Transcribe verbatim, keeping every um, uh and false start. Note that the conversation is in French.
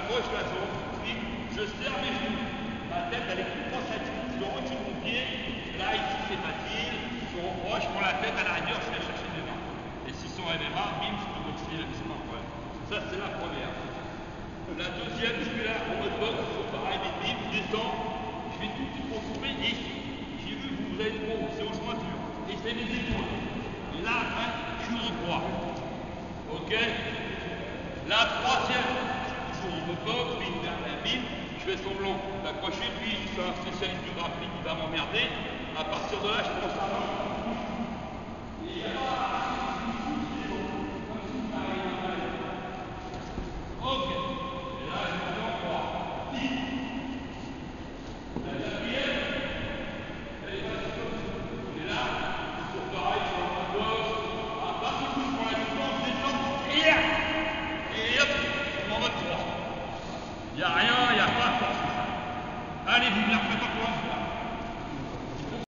j'approche la zone, je serre mes genoux. Ma tête elle est plus proche à dessus, je retire mon pied. Là, ici, c'est facile. Ils sont proches, je prends la tête à la rigueur, je vais chercher mes mains. Et s'ils sont M M A, bim, je peux boxer, c'est pas un problème. Ça, c'est la première. La deuxième, je suis là en mode boxe, pareil, des bim, je descends, je fais tout petit construit et j'ai vu que vous avez trop, c'est aux jointures. Et c'est mes épaules. Et là, après, je suis en droit. Ok? La troisième, toujours en mode boxe, bim, bim, bim, je fais semblant d'accrocher, puis je suis un spécialiste du grappling qui va m'emmerder. À partir de là, je prends sa main. Et là, ok. Et là, je me mets en droit. La quatrième, elle est pas comme ça. Et là, toujours pareil, sur la gauche. À partir du coup, je prends la distance, je descends. Et là, et hop, je m'en mode droit. Il n'y a rien, il n'y a pas de force. Allez, vous me la faites encore une fois.